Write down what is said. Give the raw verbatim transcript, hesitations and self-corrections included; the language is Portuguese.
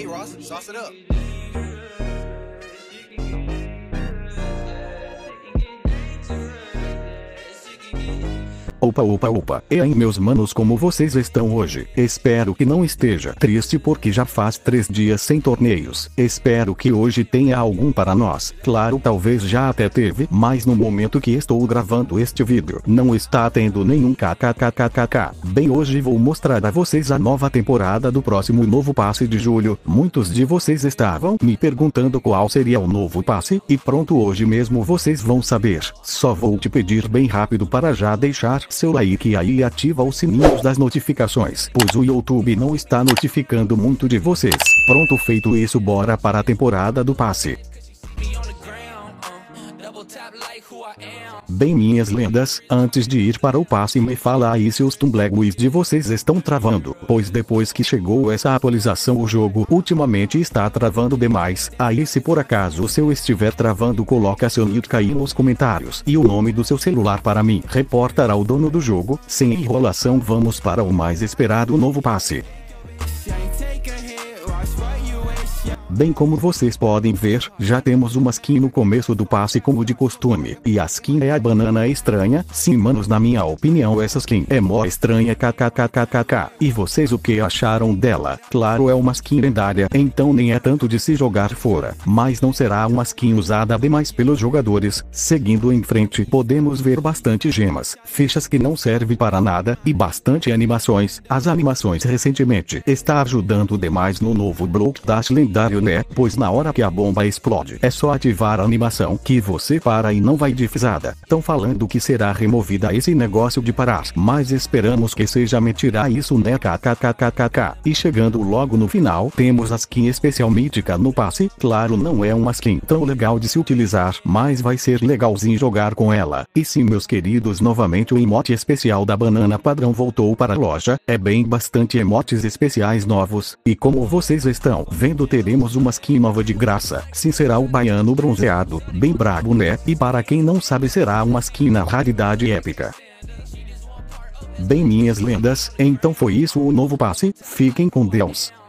Ross, sauce it up. Opa opa opa, e aí meus manos, como vocês estão hoje? Espero que não esteja triste porque já faz três dias sem torneios. Espero que hoje tenha algum para nós. Claro, talvez já até teve, mas no momento que estou gravando este vídeo, não está tendo nenhum kkkkk. Bem, hoje vou mostrar a vocês a nova temporada do próximo novo passe de julho. Muitos de vocês estavam me perguntando qual seria o novo passe, e pronto, hoje mesmo vocês vão saber. Só vou te pedir bem rápido para já deixar seu like aí e ativa os sininhos das notificações, pois o YouTube não está notificando muito de vocês. Pronto, feito isso, bora para a temporada do passe. Bem, minhas lendas, antes de ir para o passe, me fala aí se os tumblegues de vocês estão travando, pois depois que chegou essa atualização o jogo ultimamente está travando demais. Aí se por acaso o seu estiver travando, coloca seu nick aí nos comentários e o nome do seu celular para mim reportar ao dono do jogo. Sem enrolação, vamos para o mais esperado novo passe. Bem, como vocês podem ver, já temos uma skin no começo do passe como de costume, e a skin é a banana estranha. Sim, manos, na minha opinião essa skin é mó estranha, kkkkk. E vocês, o que acharam dela? Claro, é uma skin lendária, então nem é tanto de se jogar fora, mas não será uma skin usada demais pelos jogadores. Seguindo em frente, podemos ver bastante gemas, fichas que não servem para nada, e bastante animações. As animações recentemente está ajudando demais no novo Block Dash lendário, né? Pois na hora que a bomba explode, é só ativar a animação que você para e não vai de fisada. Tão falando que será removida esse negócio de parar, mas esperamos que seja mentira isso, né? Kkkkk. E chegando logo no final, temos a skin especial mítica no passe. Claro, não é uma skin tão legal de se utilizar, mas vai ser legalzinho jogar com ela. E sim, meus queridos, novamente o emote especial da banana padrão voltou para a loja. É bem bastante emotes especiais novos, e como vocês estão vendo, teremos uma skin nova de graça. Sim, será o baiano bronzeado, bem brabo, né? E para quem não sabe, será uma skin na raridade épica. Bem, minhas lendas, então foi isso o novo passe. Fiquem com Deus.